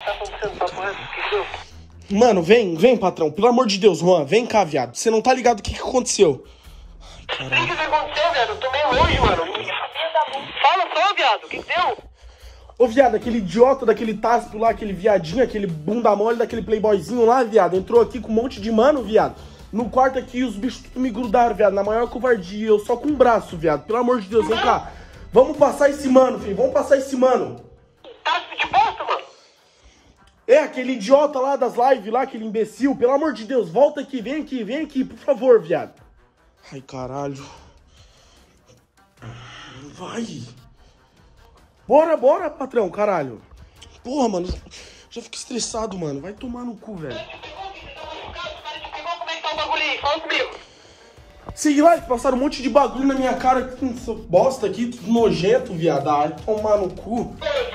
tá acontecendo? Papo reto, o que deu? Mano, vem, patrão. Pelo amor de Deus, Juan, vem cá, viado. Você não tá ligado o que aconteceu. O que aconteceu, viado? Eu tô meio longe, mano. Fala só, viado. O que deu? Ô, viado, aquele idiota daquele Taspo lá, aquele viadinho, aquele bunda mole daquele playboyzinho lá, viado, entrou aqui com um monte de mano, viado. No quarto aqui, os bichos tudo me grudaram, viado, na maior covardia. Eu só com um braço, viado. Pelo amor de Deus, vem cá. Vamos passar esse mano, filho. Vamos passar esse mano. Taspo de bosta, mano. É, aquele idiota lá das lives lá, aquele imbecil. Pelo amor de Deus, volta aqui, vem aqui, por favor, viado. Ai, caralho. Vai. Bora, patrão, caralho. Porra, mano, já fico estressado, mano. Vai tomar no cu, velho. Como é que tá o bagulho aí? Fala comigo. Sei lá, passaram um monte de bagulho na minha cara. Essa bosta aqui, tudo nojento, viado. Ai, tomar no cu.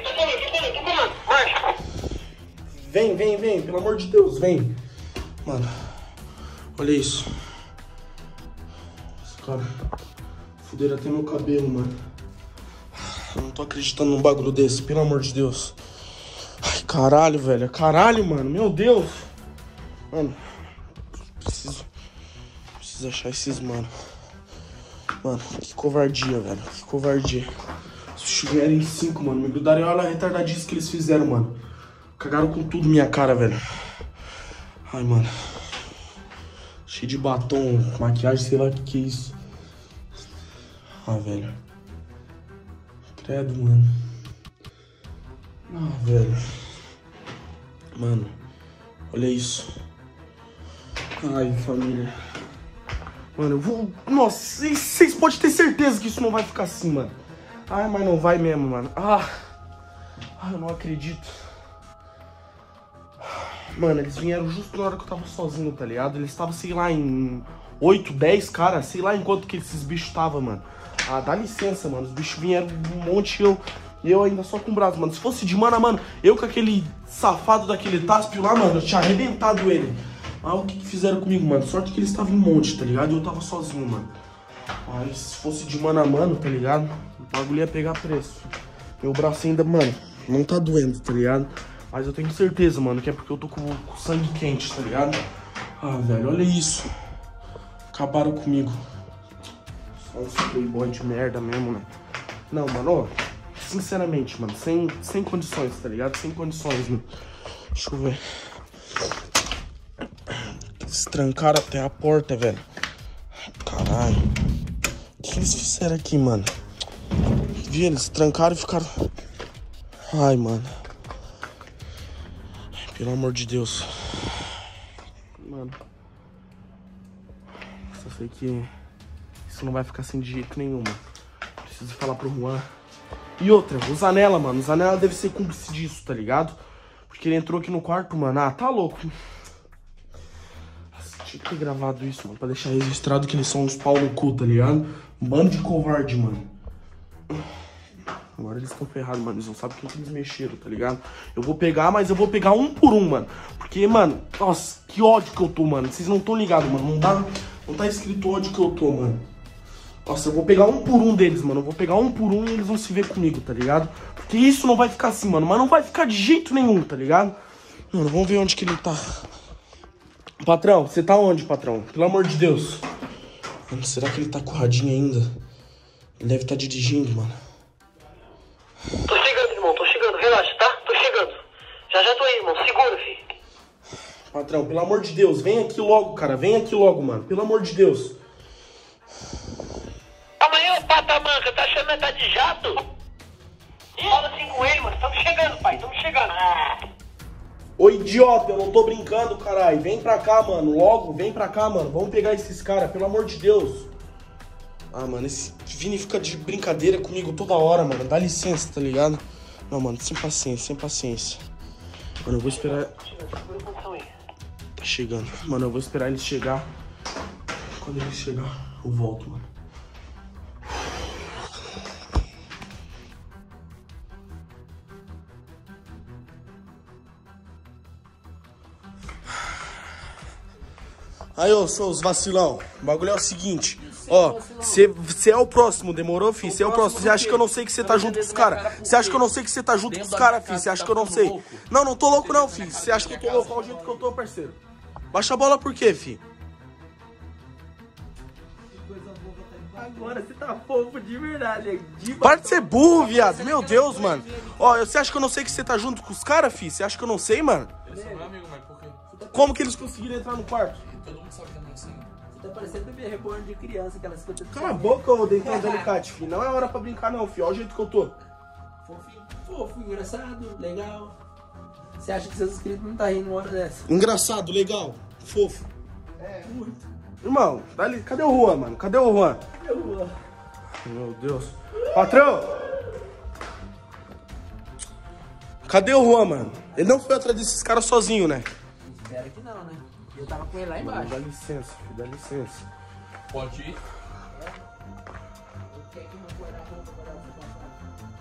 Vem, pelo amor de Deus, vem. Mano, olha isso. Esse cara fuderam até meu cabelo, mano. Eu não tô acreditando num bagulho desse, pelo amor de Deus. Ai, caralho, velho. Caralho, mano, meu Deus. Mano, preciso achar esses mano. Mano, que covardia, velho. Que covardia. Se estiverem 5, mano, me grudaram. Olha a retardadice que eles fizeram, mano. Cagaram com tudo minha cara, velho. Ai, mano. Cheio de batom, maquiagem, sei lá o que é isso. Ah, velho. Credo, mano. Ah, velho. Mano, olha isso. Ai, família. Mano, eu vou... Nossa, vocês podem ter certeza que isso não vai ficar assim, mano. Ai, mas não vai mesmo, mano. Eu não acredito. Mano, eles vieram justo na hora que eu tava sozinho, tá ligado? Eles estavam, sei lá, em 8, 10, cara. Sei lá em quanto que esses bichos estavam, mano. Ah, dá licença, mano. Os bichos vieram um monte e eu ainda só com o braço, mano. Se fosse de mano a mano, eu com aquele safado daquele Taspio lá, mano, eu tinha arrebentado ele. Ah, o que fizeram comigo, mano? Sorte que eles estavam em monte, tá ligado? E eu tava sozinho, mano. Mas se fosse de mano a mano, tá ligado? O bagulho ia pegar preço. Meu braço ainda, mano, não tá doendo, tá ligado? Mas eu tenho certeza, mano, que é porque eu tô com sangue quente, tá ligado? Ah, velho, olha isso. Acabaram comigo. Só uns playboy de merda mesmo, né? Não, mano, ó. Sinceramente, mano, sem condições, tá ligado? Sem condições, mano. Deixa eu ver. Eles trancaram até a porta, velho. Caralho. O que eles fizeram aqui, mano? Vi, eles trancaram e ficaram... Ai, mano. Pelo amor de Deus. Mano. Só sei que isso não vai ficar assim de jeito nenhum, mano. Preciso falar pro Juan. E outra, o Zanella, mano. O Zanella deve ser cúmplice disso, tá ligado? Porque ele entrou aqui no quarto, mano. Ah, tá louco. Nossa, tinha que ter gravado isso, mano. Pra deixar registrado que eles são uns pau no cu, tá ligado? Um bando de covarde, mano. Agora eles estão ferrados, mano. Eles não sabem quem que eles mexeram, tá ligado? Eu vou pegar, mas eu vou pegar um por um, mano. Porque, mano, nossa, que ódio que eu tô, mano. Vocês não estão ligados, mano. Não tá escrito o ódio que eu tô, mano. Nossa, eu vou pegar um por um deles, mano. Eu vou pegar um por um e eles vão se ver comigo, tá ligado? Porque isso não vai ficar assim, mano. Mas não vai ficar de jeito nenhum, tá ligado? Mano, vamos ver onde que ele tá. Patrão, você tá onde, patrão? Pelo amor de Deus. Mano, será que ele tá com o radinho ainda? Ele deve estar dirigindo, mano. Tô chegando, irmão. Tô chegando. Relaxa, tá? Tô chegando. Já tô aí, irmão. Segura, filho. Patrão, pelo amor de Deus, vem aqui logo, cara. Vem aqui logo, mano. Pelo amor de Deus. Amanhã, patamanca, tá achando que tá de jato? Fala assim com ele, mano. Tamo chegando, pai. Tamo chegando. Ô, idiota, eu não tô brincando, caralho. Vem pra cá, mano. Logo, vem pra cá, mano. Vamos pegar esses caras, pelo amor de Deus. Ah, mano, esse Vini fica de brincadeira comigo toda hora, mano. Dá licença, tá ligado? Não, mano, sem paciência, sem paciência. Mano, eu vou esperar... Tá chegando. Mano, eu vou esperar eles chegar. Quando eles chegar, eu volto, mano. Aí, ô, seus vacilão, o bagulho é o seguinte, Ó, você é o próximo, demorou, filho? Você é o próximo. Você acha que eu não sei que você tá junto com os caras? Você acha que eu não sei que você tá junto com os caras, filho? Você acha que eu não sei? Não, não tô louco não, filho. Você acha que eu tô louco? Olha o jeito que eu tô, parceiro. Baixa a bola por quê, filho? Agora você tá fofo de verdade. Para de ser burro, viado. Meu Deus, mano. Ó, você acha que eu não sei que você tá junto com os caras, filho? Você acha que eu não sei, mano? Eles são meu amigo, mas por quê? Como que eles conseguiram entrar no quarto? Todo mundo sabe que é meu assim. Você tá parecendo bebê reborn de criança, aquelas coisas. Cala a boca, ô Dentão do Alicate, filho. Não é hora pra brincar, não, filho. Olha o jeito que eu tô. Fofinho, fofo, engraçado, legal. Você acha que seus inscritos não tá rindo uma hora dessa? Engraçado, legal, fofo. É, muito. Irmão, dali, cadê o Juan, mano? Cadê o Juan? Meu Deus. Patrão! Cadê o Juan, mano? Ele não foi atrás desses caras sozinho, né? Espero que não, né? Eu tava com ele lá embaixo. Dá licença, filho, dá licença. Pode ir. Quer que meu guarda-roupa pra você passar?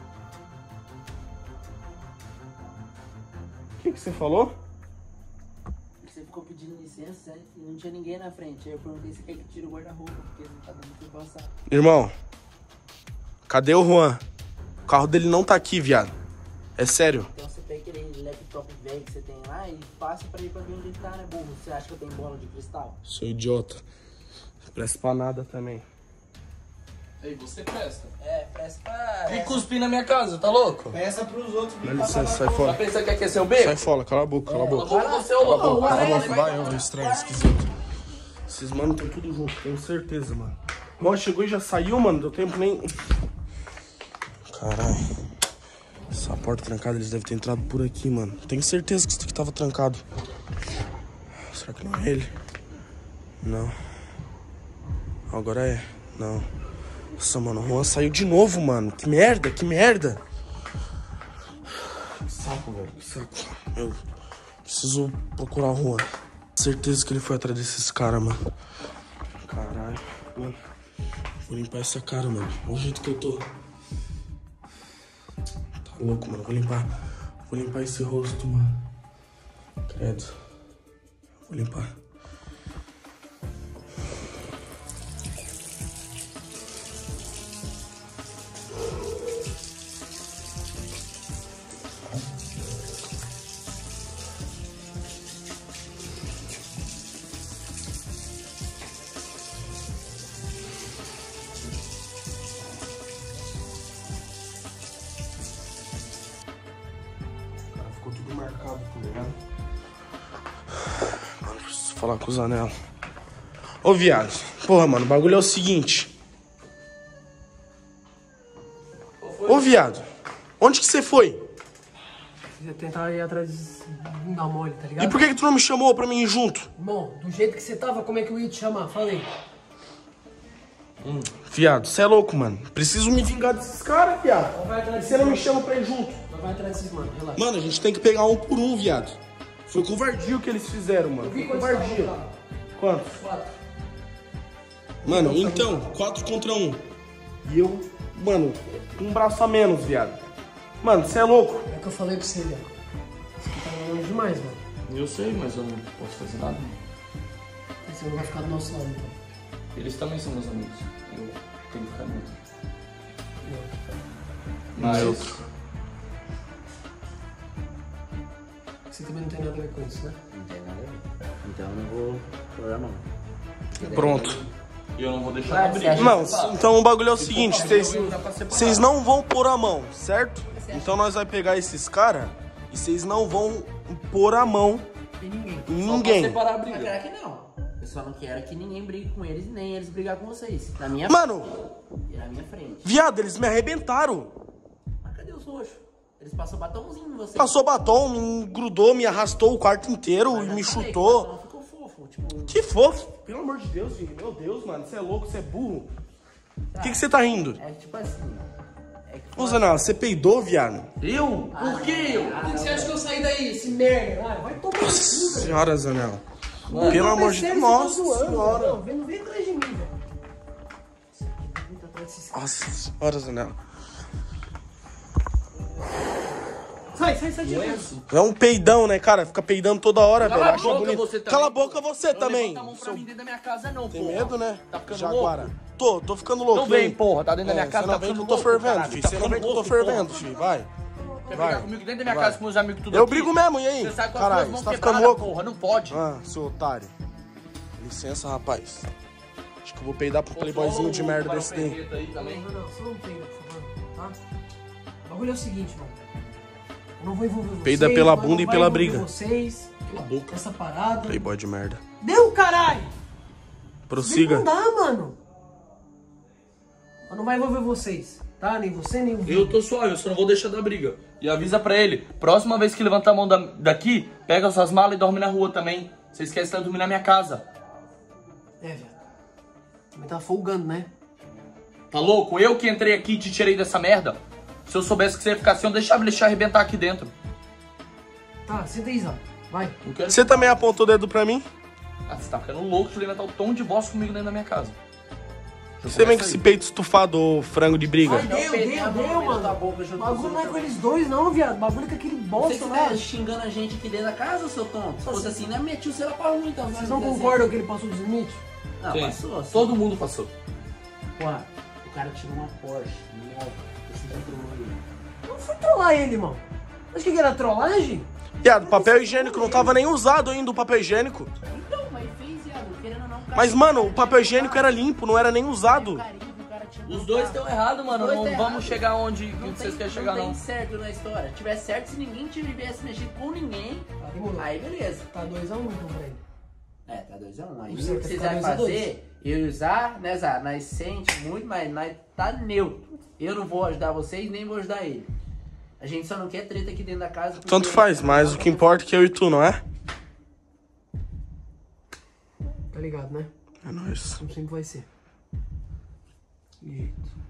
O que você falou? Você ficou pedindo licença, né? E não tinha ninguém na frente. Aí eu perguntei se quer que tire o guarda-roupa, porque não tá dando pra passar. Irmão, cadê o Juan? O carro dele não tá aqui, viado. É sério. Então você pega aquele laptop velho que você tem lá e passa pra ir pra ver onde ele tá, né, burro? Você acha que eu tenho bola de cristal? Sou idiota. Não presta pra nada também. Ei, você presta. É, presta pra... Vem cuspir na minha casa, tá louco? Peça pros outros. Dá licença, sai Tá fora. pensando que aqui é seu beco? Sai fora, cala a boca, cala a boca. Cala a boca, você é o louco. Cala a boca, vai, ó, estranho, esquisito. Esses mano estão tudo junto, tenho certeza, mano. Ó, chegou e já saiu, mano, deu tempo nem... Caralho. Essa porta trancada, eles devem ter entrado por aqui, mano. Tenho certeza que isso aqui tava trancado. Será que não é ele? Não. Agora é. Não. Nossa, mano, o Juan saiu de novo, mano. Que merda, que merda. Que saco, velho, que saco. Eu preciso procurar o Juan. Certeza que ele foi atrás desses caras, mano. Caralho, mano. Vou limpar essa cara, mano. Olha o jeito que eu tô. Tá louco, mano. Vou limpar esse rosto, mano. Credo. Vou limpar. Ficou tudo marcado, tá ligado? Mano, preciso falar com o Zanella. Ô, viado. Porra, mano, o bagulho é o seguinte. Ô, viado. Onde que você foi? Você tentar ir atrás de dar mole, tá ligado? E por que tu não me chamou pra mim ir junto? Irmão, do jeito que você tava, como é que eu ia te chamar? Fala aí. Viado, você é louco, mano. Preciso me vingar desses caras, viado. Vai atrás Você não me chama pra ir junto. Vai atrás desses mano, relaxa. Mano, a gente tem que pegar um por um, viado. Foi covardia o que eles fizeram, mano. Foi covardia. Quantos? 4. Mano, então, 4 contra 1. E eu, mano, um braço a menos, viado. Mano, você é louco. É o que eu falei pra você, velho. Isso aqui tá longe demais, mano. Eu sei, mas eu não posso fazer nada. Você não vai ficar do nosso lado, então. Eles também são meus amigos. Eu tenho que ficar neutro. Neutro. Você também não tem nada a ver com isso, né? Não tem nada a ver. Então eu não vou chorar, não. Pronto. E eu não vou deixar Vai, abrir. você acha- Irmão, então o bagulho é o seguinte, vocês não vão pôr a mão, certo? Então nós vai pegar esses caras e vocês não vão pôr a mão Tem ninguém. em ninguém. Separar a Mas briga. claro que não. Eu só não quero que ninguém brigue com eles, nem eles brigar com vocês. Na minha Mano, e na minha frente. viado, eles me arrebentaram. Mas cadê os roxos? Eles passam batomzinho em vocês. Passou batom, me grudou, me arrastou o quarto inteiro Mas e eu me falei que chutou. o batom ficou fofo, tipo... Que fofo. Pelo amor de Deus, filho. Meu Deus, mano. Você é louco, você é burro. Por que você tá rindo? É tipo assim... É que Ô, Zanella, você peidou, viado? Eu? Por que eu? Por que você acha que eu saí daí, esse merda? Ah, vai tomar no cu, velho. Senhora, Zanella. Mano, Pelo não amor de percebe, Deus. você tá Nossa zoando, senhora. velho. Não, vem atrás de mim, velho. Vem atrás desses caras. Nossa senhora, Zanella. Sai de dentro. É um peidão, né, cara? Fica peidando toda hora, velho. Cala a Acha boca bonito. você também. Cala a boca você Não também. levanta a mão pra mim dentro da minha casa, não, Tem porra. medo, né? Tá ficando Jaguara. louco? Tô ficando louco. Então vem, porra, tá dentro da minha casa, Você não tá vem que ficando eu tô louco, fervendo, caralho. filho. Tá Você não vem que eu tô ficando louco, fervendo, porra. filho. Vai. Quer Vai. brigar comigo dentro da minha Vai. casa com meus amigos tudo Eu aqui? brigo mesmo, e aí? Você sai com as Caralho, duas mãos você tá quebradas, ficando louco? porra, não pode. Ah, seu otário. Licença, rapaz. Acho que eu vou peidar pro playboyzinho de merda desse daí. Não, só não peida, por favor, tá? O bagulho é o seguinte, mano. Eu não vou envolver vocês. Peida pela mas bunda não e vai pela envolver briga. Vocês, Cala a boca. essa parada. Playboy de merda. Deu, caralho! Prossiga. Não dá, mano. Mas não vai envolver vocês, tá? Nem você, nem o Vini. Eu tô suave, eu só não vou deixar da briga. E avisa pra ele, próxima vez que levantar a mão daqui, pega suas malas e dorme na rua também. Vocês querem estar dormindo na minha casa. É, velho. Também tá folgando, né? Tá louco? Eu que entrei aqui e te tirei dessa merda. Se eu soubesse que você ia ficar assim, eu deixava ele arrebentar aqui dentro. Tá, senta aí, Zé. Vai. Não quero... Você também apontou o dedo pra mim? Ah, você tá ficando louco de levantar o tom de bosta comigo dentro da minha casa. Já Você vem com começa esse aí. peito estufado, ô frango de briga. Ai, deu, mano. O bagulho não é com eles dois, não, viado. O bagulho é com aquele bosta Você lá. tá xingando a gente aqui dentro da casa, seu tonto? Se fosse assim, né? Metiu o celular pra ruim, então. Vocês não concordam que ele passou dos limites? Não, Sim. passou. Assim. Todo mundo passou. Porra, o cara tirou uma Porsche nova. Você já trollou ele. Não fui trollar ele, mano. Acho que era trollagem? Viado, papel higiênico não tava nem usado ainda, o papel higiênico. Então, mas fez, viado. Querendo ou não, o cara... Mas, mano, o papel higiênico era limpo, não era nem usado. Os dois estão errados, mano. Os dois Não tá vamos errado. chegar onde Não vocês tem- querem chegar, Não não. tem certo na história. Tivesse certo se ninguém tivesse mexido com ninguém. Tá, demorou. Aí, beleza. Tá 2x1 então pra ele. É, tá 2x1. Aí Não o sei, que tá vocês ficando vão 2 a 2. fazer, eu e o Zá, né, Zá? Nós sente muito, mas nós tá neutro. Eu não vou ajudar vocês, nem vou ajudar ele. A gente só não quer treta aqui dentro da casa. porque- Tanto faz, mas o que importa é que eu e tu, não é? Tá ligado, né? É nóis. Como sempre vai ser. Que jeito.